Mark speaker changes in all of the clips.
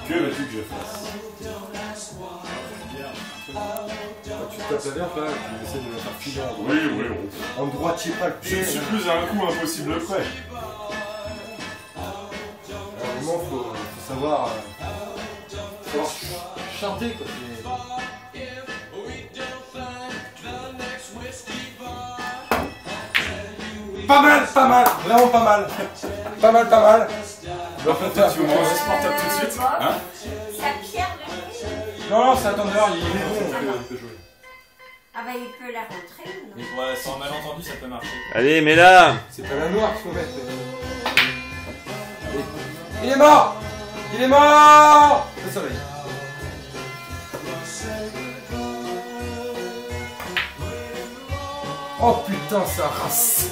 Speaker 1: Que veux-tu que je fasse?
Speaker 2: Tu te tapes la verre là, tu essaies de la faire filer en droit.
Speaker 1: Oui, oui,
Speaker 2: En droitier pas le
Speaker 1: je
Speaker 2: pied.
Speaker 1: ne suis plus à un coup impossible près.
Speaker 2: À un moment, faut savoir chanter quoi. Pas mal, vraiment pas mal. Pas mal.
Speaker 1: Par contre, toi, tu me rends insupportable tout de suite. Hein?
Speaker 3: Ça pierre le
Speaker 2: Non, c'est un tendeur, il est bon, on peut jouer.
Speaker 3: Ah bah il peut la rentrer ou non?
Speaker 4: Ouais, sans malentendu, ça peut marcher.
Speaker 5: Allez, mais là.
Speaker 2: C'est pas la noire qu'il faut mettre. Allez. Il est mort. Le soleil. Oh putain, ça rase.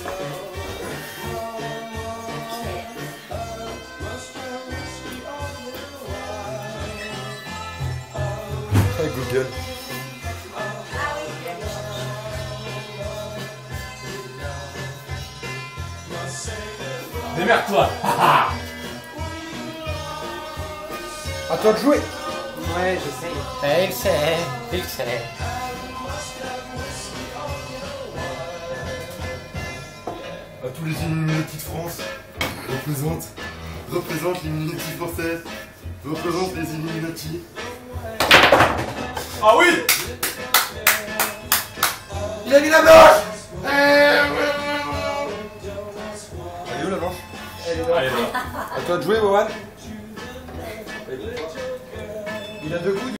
Speaker 2: Google.
Speaker 3: Ah oui, tu l'as cherché.
Speaker 4: Démerde-toi.
Speaker 2: À toi de jouer.
Speaker 6: Ouais, j'essaye. Il sait.
Speaker 7: À tous les Illuminati de France, représente l'Illuminati française, représente les Illuminati.
Speaker 1: Ah oui!
Speaker 2: Il a mis la manche. Elle est où la manche?
Speaker 4: Allez, va.
Speaker 2: À toi de jouer, Wawan. Il a deux coups.